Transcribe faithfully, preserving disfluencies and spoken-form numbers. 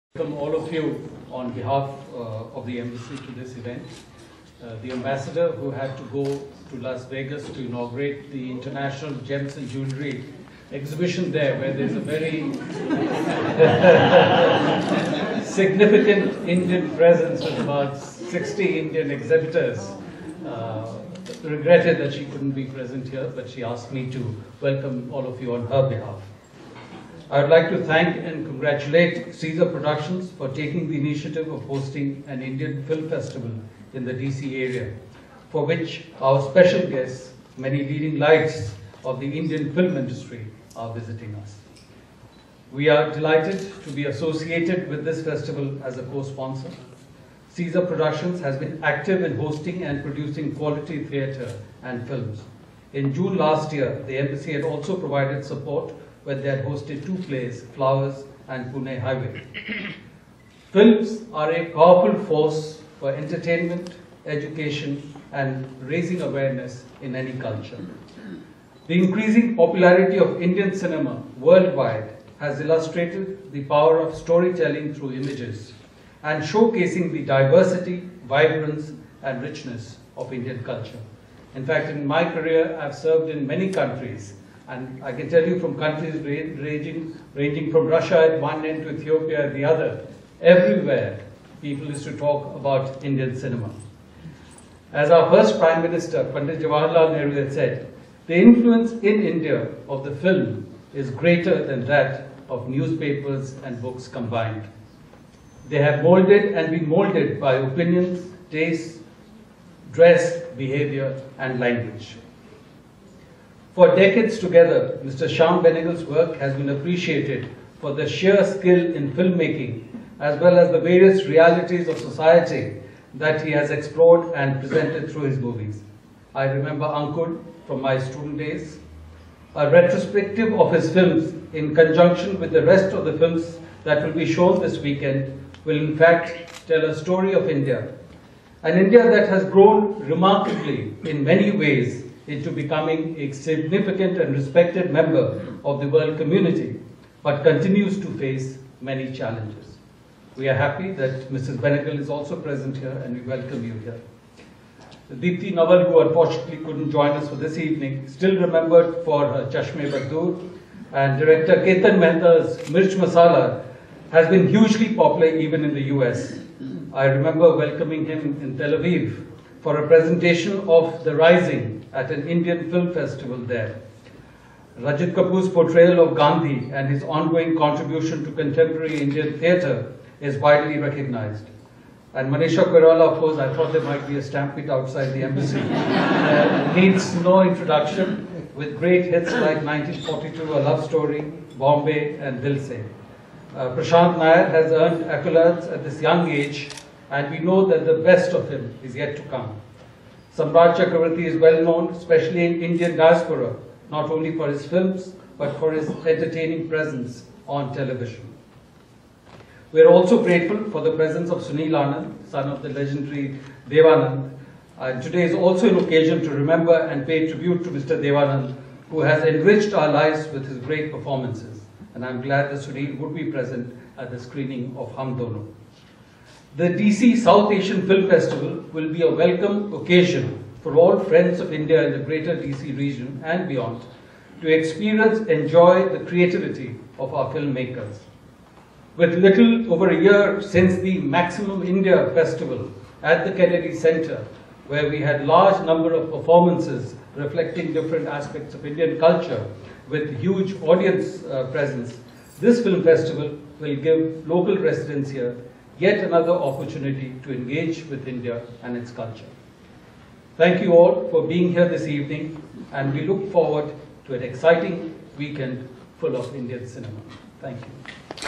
Welcome all of you on behalf uh, of the embassy to this event. Uh, the ambassador who had to go to Las Vegas to inaugurate the International Gems and Jewelry exhibition there, where there's a very significant Indian presence with about sixty Indian exhibitors. Uh, regretted that she couldn't be present here, but she asked me to welcome all of you on her behalf. I would like to thank and congratulate Caesar Productions for taking the initiative of hosting an Indian film festival in the D C area, for which our special guests, many leading lights of the Indian film industry, are visiting us. We are delighted to be associated with this festival as a co-sponsor. Caesar Productions has been active in hosting and producing quality theatre and films. In June last year, the embassy had also provided support when they had hosted two plays, Flowers and Pune Highway. Films are a powerful force for entertainment, education, and raising awareness in any culture. The increasing popularity of Indian cinema worldwide has illustrated the power of storytelling through images and showcasing the diversity, vibrance, and richness of Indian culture. In fact, in my career, I've served in many countries. And I can tell you from countries ranging, ranging from Russia at one end to Ethiopia at the other, everywhere people used to talk about Indian cinema. As our first Prime Minister, Pandit Jawaharlal Nehru, had said, the influence in India of the film is greater than that of newspapers and books combined. They have molded and been molded by opinions, tastes, dress, behavior, and language. For decades together, Mister Shyam Benegal's work has been appreciated for the sheer skill in filmmaking, as well as the various realities of society that he has explored and presented through his movies. I remember Ankur from my student days. A retrospective of his films in conjunction with the rest of the films that will be shown this weekend will in fact tell a story of India. An India that has grown remarkably in many ways into becoming a significant and respected member of the world community, but continues to face many challenges. We are happy that Missus Benegal is also present here, and we welcome you here. Deepthi Naval, who unfortunately couldn't join us for this evening, still remembered for her Chashme Badur, and director Ketan Mehta's Mirch Masala has been hugely popular even in the U S. I remember welcoming him in Tel Aviv for a presentation of The Rising at an Indian film festival there. Rajit Kapur's portrayal of Gandhi and his ongoing contribution to contemporary Indian theatre is widely recognized. And Manisha Koirala, of course, I thought there might be a stampede outside the embassy. uh, needs no introduction, with great hits like nineteen forty-two, A Love Story, Bombay, and Dil Se. Uh, Prashant Nair has earned accolades at this young age, and we know that the best of him is yet to come. Samrat Chakravarti is well known, especially in Indian diaspora, not only for his films, but for his entertaining presence on television. We are also grateful for the presence of Suneil Anand, son of the legendary Devanand. And today is also an occasion to remember and pay tribute to Mister Devanand, who has enriched our lives with his great performances. And I'm glad that Suneil would be present at the screening of Hum Dono. The D C South Asian Film Festival will be a welcome occasion for all friends of India in the greater D C region and beyond to experience, enjoy the creativity of our filmmakers. With little over a year since the Maximum India Festival at the Kennedy Center, where we had large number of performances reflecting different aspects of Indian culture with huge audience uh, presence, this film festival will give local residents here yet another opportunity to engage with India and its culture. Thank you all for being here this evening, and we look forward to an exciting weekend full of Indian cinema. Thank you.